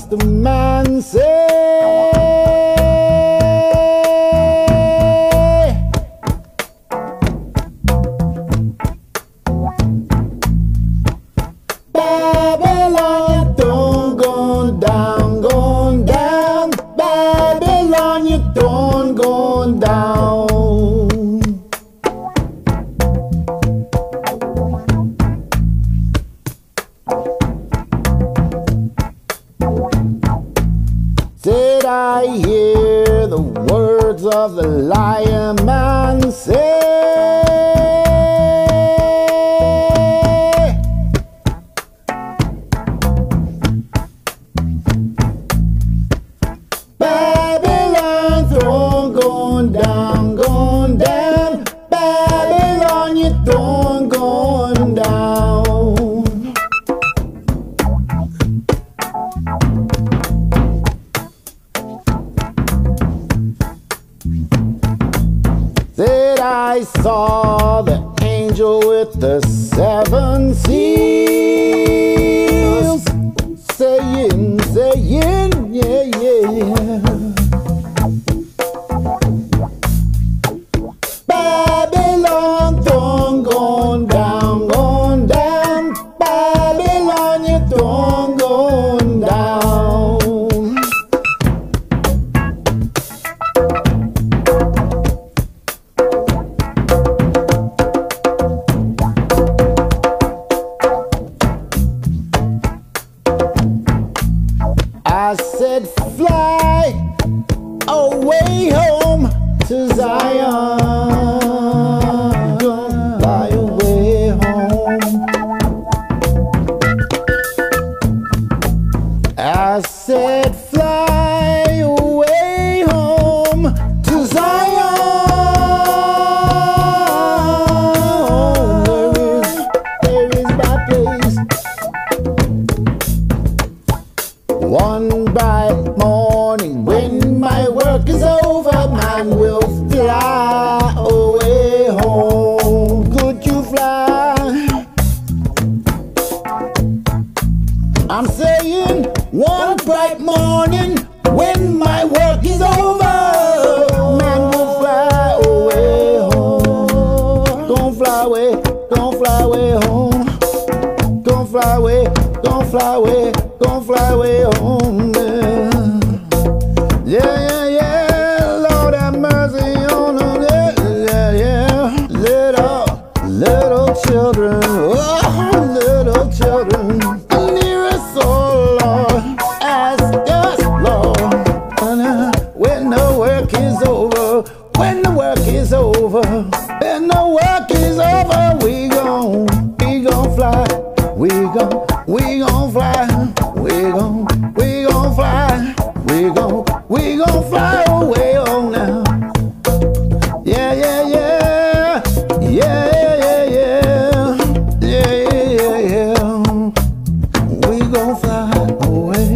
Rastaman say. Babylon, your throne gone down, gone down. Babylon, your throne gone down. Did I hear the words of the lion man say? Babylon throne going down, going down. Babylon, your throne going down. That I saw the angel with the 7 seals, saying, saying, yeah, yeah. Babylon throne going down, going down. Babylon, your throne going down. I said fly away home to Zion. Fly away home. I said fly away home to Zion. There is my place. One bright morning when my work is over, man will fly away home. Could you fly? I'm saying one bright morning when my work is over, man will fly away home. Don't fly away, don't fly away home. Don't fly away, don't fly away, don't fly away home. Yeah, yeah, yeah, Lord have mercy on them. Yeah, yeah, yeah. Little children, oh, little children, near us, oh Lord, ask us, Lord, when the work is over, when the work is over, when the work is over, we gon' fly, we gon' fly, we gon' fly, we gon' fly away on now. Yeah, yeah, yeah, yeah, yeah, yeah, yeah, yeah, yeah. We gon' fly away.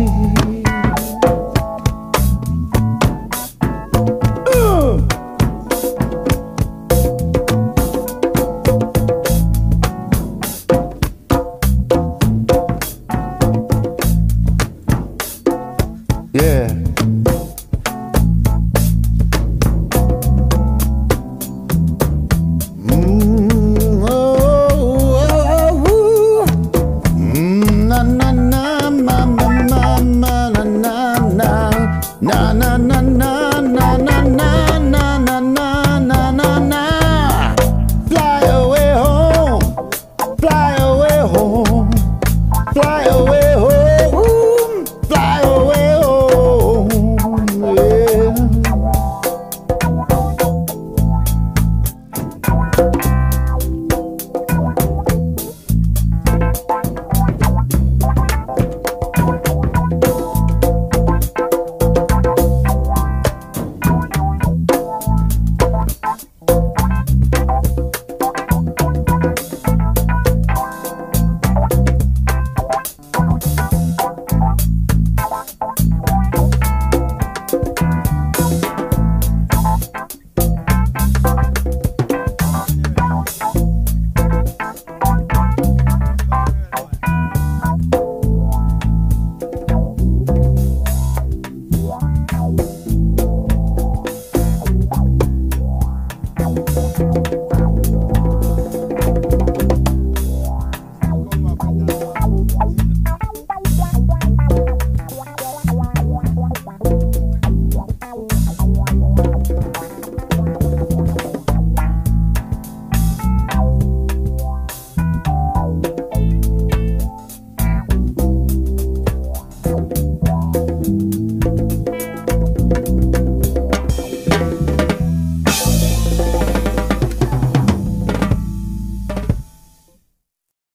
Yeah. Na na na